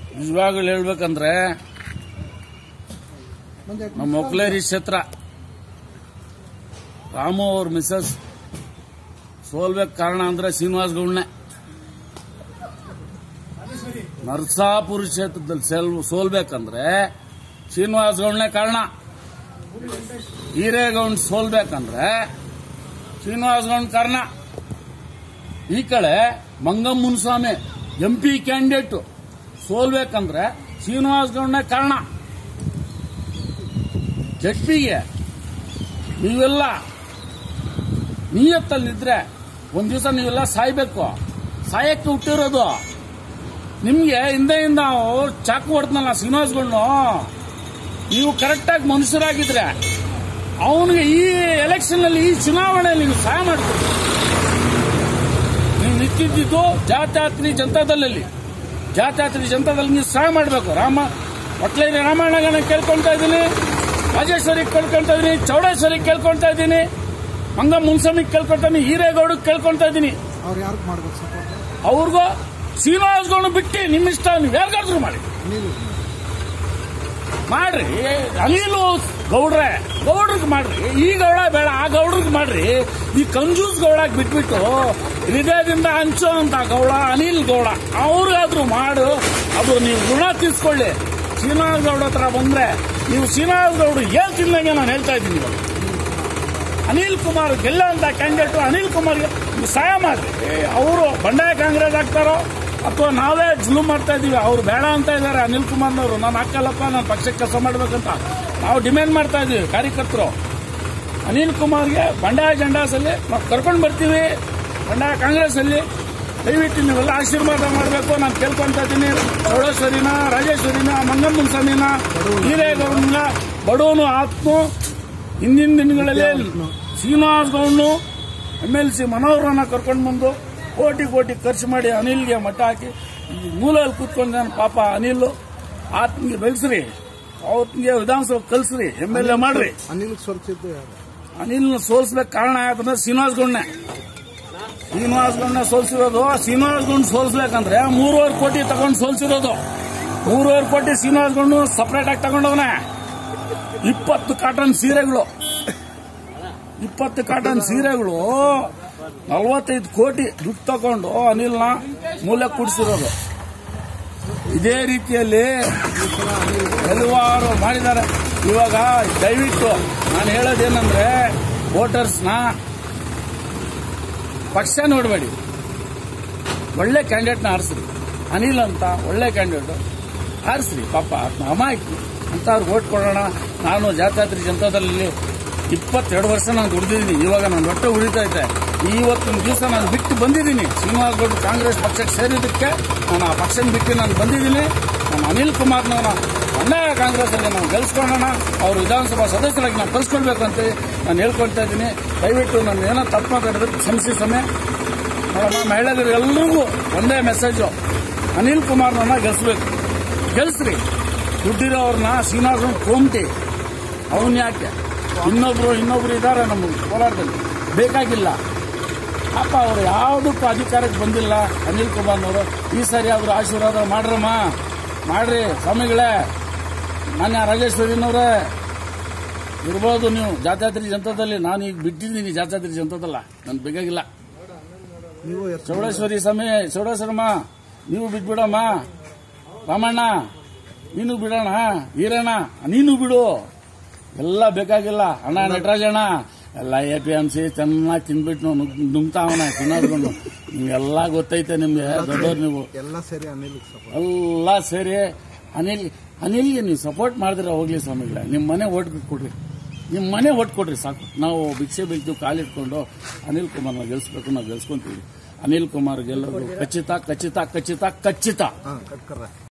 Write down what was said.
ನಿಜವಾಗ್ಲೂ ಹೇಳ್ಬೇಕಂದ್ರೆ ನಮ್ಮ ಒಕ್ಲೇರಿ ಕ್ಷೇತ್ರ ರಾಮು ಅವ್ರ ಮಿಸಸ್ ಸೋಲ್ಬೇಕು ಕಾರಣ ಅಂದ್ರೆ ಶ್ರೀನಿವಾಸ್ ಗೌಡ್ನೆ. ನರಸಾಪುರ ಕ್ಷೇತ್ರದಲ್ಲಿ ಸೋಲ್ಬೇಕಂದ್ರೆ ಶ್ರೀನಿವಾಸ್ ಗೌಡ್ನೆ ಕಾರಣ. ಹಿರೇಗೌಡ ಸೋಲ್ಬೇಕಂದ್ರೆ ಶ್ರೀನಿವಾಸ್ ಗೌಡ್ ಕಾರಣ. ಈ ಕಡೆ ಮಂಗಂ ಮುನ್ಸ್ವಾಮಿ MP ಕ್ಯಾಂಡಿಡೇಟ್ ಸೋಲ್ಬೇಕಂದ್ರೆ ಶ್ರೀನಿವಾಸ್ ಗೌಡ್ನೆ ಕಾರಣ. ಜಡ್ಪಿಗೆ ನೀವೆಲ್ಲ ನಿಯತ್ತಲ್ಲಿದ್ರೆ ಒಂದ್ ದಿವಸ ನೀವೆಲ್ಲ ಸಾಯ್ಬೇಕು. ಸಾಯಕ್ಕೆ ಹುಟ್ಟಿರೋದು. ನಿಮ್ಗೆ ಹಿಂದೆಯಿಂದ ಚಾಕು ಹೊಡೆದ್ನಲ್ಲ ಶ್ರೀನಿವಾಸ್ ಗೌಡ್ನು, ನೀವು ಕರೆಕ್ಟಾಗಿ ಮನುಷ್ಯರಾಗಿದ್ರೆ ಅವನಿಗೆ ಈ ಎಲೆಕ್ಷನ್ ಅಲ್ಲಿ ಈ ಚುನಾವಣೆಯಲ್ಲಿ ನೀವು ಸಹಾಯ ಮಾಡ್ತೀರಿ. ನೀವು ನಿಂತಿದ್ದು ಜಾತ್ಯಾತ್ರಿ ಜನತಾದಳಲ್ಲಿ ನೀವು ಸಹಾಯ ಮಾಡಬೇಕು. ಒಟ್ಲೇರಿ ರಾಮಣ್ಣಗನ ಕೇಳ್ಕೊಳ್ತಾ ಇದ್ದೀನಿ, ರಾಜೇಶ್ವರಿಗೆ ಕೇಳ್ಕೊಳ್ತಾ ಇದ್ದೀನಿ, ಚೌಡೇಶ್ವರಿಗೆ ಕೇಳ್ಕೊಳ್ತಾ ಇದ್ದೀನಿ, ಮಂಗಂ ಮುನ್ಸ್ವಾಮಿಗೆ ಕೇಳ್ಕೊಳ್ತಾ ಇದ್ದೀನಿ, ಹಿರೇಗೌಡಕ್ಕೆ ಕೇಳ್ಕೊಳ್ತಾ ಇದ್ದೀನಿ. ಅವ್ರಿಗೂ ಶ್ರೀನಿವಾಸ್ ಗೌಡ ಬಿಟ್ಟು ನಿಮ್ಮ ಇಷ್ಟ, ನೀವು ಯಾರಿಗಾದ್ರೂ ಮಾಡ್ರಿ. ಅನಿಲು ಗೌಡ್ರಿಗೆ ಮಾಡ್ರಿ. ಈ ಗೌಡ ಬೇಡ, ಆ ಗೌಡ್ರಿಗೆ ಮಾಡ್ರಿ. ಈ ಕಂಜೂಸ್ ಗೌಡಕ್ಕೆ ಬಿಟ್ಬಿಟ್ಟು ಹೃದಯದಿಂದ ಹಂಚೋ ಅಂತ ಗೌಡ ಅನಿಲ್ ಗೌಡ ಅವ್ರಿಗಾದ್ರೂ ಮಾಡು. ಅದು ನೀವು ಋಣ ತೀರ್ಸ್ಕೊಳ್ಳಿ. ಶ್ರೀನಿವಾಸ್ ಗೌಡ ಹತ್ರ ಬಂದ್ರೆ ನೀವು ಶ್ರೀನಿವಾಸ್ ಗೌಡ ಹೇಳ್ತಿದ್ದಂಗೆ ನಾನು ಹೇಳ್ತಾ ಇದ್ದೀನಿ. ಅನಿಲ್ ಕುಮಾರ್ ಗೆಲ್ಲ ಅಂತ ಕ್ಯಾಂಡಿಡೇಟ್ ಅನಿಲ್ ಕುಮಾರ್ಗೆ ಸಹಾಯ ಮಾಡ್ರಿ. ಅವರು ಬಂಡಾಯ ಕಾಂಗ್ರೆಸ್ ಆಗ್ತಾರೋ ಅಥವಾ ನಾವೇ ಜುಲುಮ್ ಮಾಡ್ತಾ ಇದೀವಿ. ಅವ್ರು ಬೇಡ ಅಂತ ಇದ್ದಾರೆ ಅನಿಲ್ ಕುಮಾರ್ನವರು. ನಾನು ಹಾಕಲ್ಲಪ್ಪ, ನಾನು ಪಕ್ಷಕ್ಕೆ ಕೆಲಸ ಮಾಡಬೇಕಂತ ನಾವು ಡಿಮ್ಯಾಂಡ್ ಮಾಡ್ತಾ ಇದೀವಿ ಕಾರ್ಯಕರ್ತರು. ಅನಿಲ್ ಕುಮಾರ್ಗೆ ಬಂಡಾಯ ಜೆಂಡಾಸಲ್ಲಿ ನಾವು ಕರ್ಕೊಂಡು ಬರ್ತೀವಿ. ಬಂಡಾಯ ಕಾಂಗ್ರೆಸ್ ಅಲ್ಲಿ ದಯವಿಟ್ಟು ನೀವೆಲ್ಲ ಆಶೀರ್ವಾದ ಮಾಡಬೇಕು ನಾನು ಕೇಳ್ಕೊಂತ ಇದ್ದೀನಿ. ಚೌಡೇಶ್ವರಿನ, ರಾಜೇಶ್ವರಿನ, ಮಂಗಂ ಮುನ್ಸ್ವಾಮಿನ, ಹಿರೇಗೌಡನ, ಬಡವನು ಆತ್ಮ ಹಿಂದಿನ ದಿನಗಳಲ್ಲಿ ಶ್ರೀನಿವಾಸ್ ಗೌಡ್ನು MLC ಮನೋಹರನ್ನ ಕರ್ಕೊಂಡು ಬಂದು ಕೋಟಿ ಖರ್ಚು ಮಾಡಿ ಅನಿಲ್ಗೆ ಮಟ್ಟ ಹಾಕಿ ಮೂಲಲ್ಲಿ ಕೂತ್ಕೊಂಡ ಪಾಪ ಅನಿಲ್ ಆತ್ಮಿಗೆ ಬೆಳೆಸ್ರಿ, ಅವ್ರಿಗೆ ವಿಧಾನಸಭೆ ಕಲ್ಸ್ರಿ, MLA ಮಾಡ್ರಿ. ಅನಿಲ್ನ ಸೋಲ್ಸ್ಬೇಕು ಕಾರಣ ಯಾಕಂದ್ರೆ ಶ್ರೀನಿವಾಸ್ ಗೌಡ್ನೆ ಸೋಲ್ಸಿರೋದು. ಶ್ರೀನಿವಾಸ್ ಗೌಡ್ ಸೋಲ್ಸ್ಬೇಕಂದ್ರೆ 3.5 ಕೋಟಿ ತಗೊಂಡು ಸೋಲ್ಸಿರೋದು. 3.5 ಕೋಟಿ ಶ್ರೀನಿವಾಸ್ ಗೌಡ್ ಸಪರೇಟ್ ಆಗಿ ತಗೊಂಡವನೆ. 20 ಕಾಟನ್ ಸೀರೆಗಳು 45 ಕೋಟಿ ದುಡ್ಡು ತಗೊಂಡು ಅನಿಲ್ನ ಮೂಲೆ ಕೂಡಿಸಿರೋದು. ಇದೇ ರೀತಿಯಲ್ಲಿ ಹಲವಾರು ಮಾಡಿದ್ದಾರೆ. ಇವಾಗ ದಯವಿಟ್ಟು ನಾನು ಹೇಳೋದೇನಂದ್ರೆ ವೋಟರ್ಸ್ನ ಪಕ್ಷ ನೋಡಬೇಡಿ, ಒಳ್ಳೆ ಕ್ಯಾಂಡಿಡೇಟ್ನ ಆರಿಸ್ರಿ. ಅನಿಲ್ ಅಂತ ಒಳ್ಳೆ ಕ್ಯಾಂಡಿಡೇಟ್ ಆರಿಸ್ರಿ. ಪಾಪ ಅಮಾಯಕಿ ಅಂತ ಅವ್ರಿಗೆ ವೋಟ್ ಕೊಡೋಣ. ನಾನು ಜಾತ್ಯಾತ್ರಿ ಜನತಾದಳಲ್ಲಿ 22 ವರ್ಷ ನಾನು ದುಡಿದಿದ್ದೀನಿ. ಇವಾಗ ನಾನು ಹೊಟ್ಟೆ ಉಳಿತಾ ಇದ್ದೆ. ಇವತ್ತಿನ ದಿವಸ ನಾನು ಬಿಟ್ಟು ಬಂದಿದ್ದೀನಿ. ಶ್ರೀನಿವಾಸ್ ಗೌಡ ಕಾಂಗ್ರೆಸ್ ಪಕ್ಷಕ್ಕೆ ಸೇರಿದ್ದಕ್ಕೆ ನಾನು ಆ ಪಕ್ಷನ ಬಿಟ್ಟು ನಾನು ಬಂದಿದ್ದೀನಿ. ನಾನು ಅನಿಲ್ ಕುಮಾರ್ನವರ ಬಂಡಾಯ ಕಾಂಗ್ರೆಸ್ ಅಲ್ಲಿ ನಾವು ಗೆಲ್ಸ್ಕೊಳ್ಳೋಣ, ಅವರು ವಿಧಾನಸಭಾ ಸದಸ್ಯರಾಗಿ ನಾವು ಕಲ್ಸ್ಕೊಳ್ಬೇಕಂತ ನಾನು ಹೇಳ್ಕೊಳ್ತಾ ಇದ್ದೀನಿ. ದಯವಿಟ್ಟು ನಾನು ಏನೋ ತಪ್ಪು ಮಾತಾಡಿದ್ರೆ ಕ್ಷಮಿಸಿ ಸಮಯ ನೋಡಮ್ಮ. ಮಹಿಳೆಯರಿಗೆಲ್ಲರಿಗೂ ಒಂದೇ ಮೆಸೇಜು, ಅನಿಲ್ ಕುಮಾರ್ನವನ್ನ ಗೆಲ್ಸ್ರಿ. ದುಡ್ಡಿರೋವ್ರನ್ನ ಶ್ರೀನಿವಾಸ್ ಕೋಮ್ಟಿ ಅವನ್ ಯಾಕೆ ಇನ್ನೊಬ್ರು ಇದ್ದಾರೆ ನಮ್ಮ ಕೋಲಾರದಲ್ಲಿ, ಬೇಕಾಗಿಲ್ಲ ಪಾಪ. ಅವರು ಯಾವುದಕ್ಕೂ ಅಧಿಕಾರಕ್ಕೆ ಬಂದಿಲ್ಲ ಅನಿಲ್ ಕುಮಾರ್ನವರು. ಈ ಸಾರಿ ಅವರು ಆಶೀರ್ವಾದ ಮಾಡ್ರಿ ಸ್ವಾಮಿಗಳೇ. ಮಾನ್ಯ ರಾಜೇಶ್ವರಿನವರೇ ಇರ್ಬೋದು ನೀವು ಜಾತ್ಯಾತ್ರಿ ಜನತಾದಲ್ಲಿ. ನಾನು ಈಗ ಬಿಟ್ಟಿದ್ದೀನಿ ಜಾತ್ಯಾತ್ರಿ ಜನತಾದಲ್ಲ, ನನ್ಗೆ ಬೇಕಾಗಿಲ್ಲ. ಚೌಡೇಶ್ವರಮ್ಮ ನೀವು ಬಿಟ್ಬಿಡಮ್ಮ. ರಾಮಣ್ಣ ನೀನು ಬಿಡೋಣ, ಈರಣ್ಣ ನೀನು ಬಿಡು, ಎಲ್ಲ ಬೇಕಾಗಿಲ್ಲ. ಅಣ್ಣ ನಟರಾಜಣ್ಣ ಎಲ್ಲ APMC ಚೆನ್ನಾಗಿ ತಿನ್ಬಿಟ್ಟು ನುಂಗ್ತಾವನ ತಿನ್ನೋದ್ಕೊಂಡು. ನಿಮ್ಗೆಲ್ಲ ಗೊತ್ತೈತೆ, ನಿಮ್ಗೆ ದೊಡ್ಡವ್ರು ನೀವು ಎಲ್ಲ ಸೇರಿ ಅನಿಲ್ಗೆ ನೀವು ಸಪೋರ್ಟ್ ಮಾಡಿದ್ರೆ ಹೋಗ್ಲಿ ಸ್ವಾಮಿಗಳೇ. ನಿಮ್ಮ ಮನೆ ಓಟ್ ಕೊಡ್ರಿ ಸಾಕು. ನಾವು ಭಿಕ್ಷೆ ಬೀಳ್ತೀವಿ ಕಾಲಿಟ್ಕೊಂಡು ಅನಿಲ್ ಕುಮಾರ್ನ ಗೆಲ್ಸ್ಬೇಕು, ನಾವು ಗೆಲ್ಸ್ಕೊಂತೀವಿ. ಅನಿಲ್ ಕುಮಾರ್ ಗೆಲ್ಲೋದು ಖಚಿತ.